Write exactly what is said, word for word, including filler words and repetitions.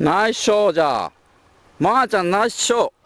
ナイスショーじゃあ。まーちゃんナイスショー。